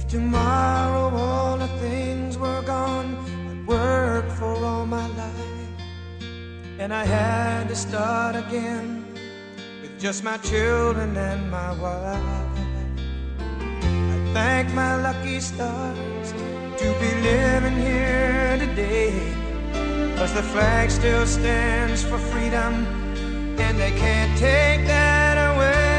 tomorrow all the things were gone I'd worked for all my life, and I had to start again with just my children and my wife. I thank my lucky stars to be living here today, 'cause the flag still stands for freedom, and they can't take that away.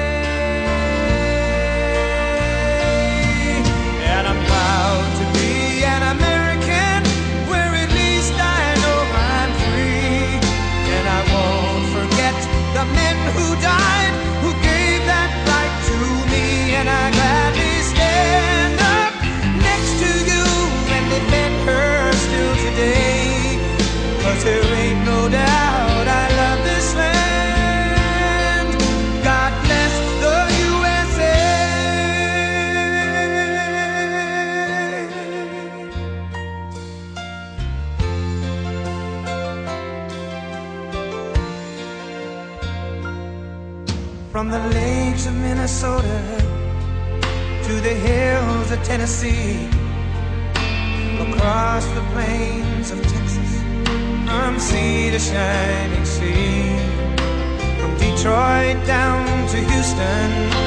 And I'm proud to be an American, where at least I know I'm free. And I won't forget the men who died, who gave that right to me. And I gladly stand up next to you and defend her still today, 'cause there ain't no doubt I love this land. God bless the USA. From the lakes of Minnesota to the hills of Tennessee, across the plains of Texas, from sea to shining sea, from Detroit down to Houston,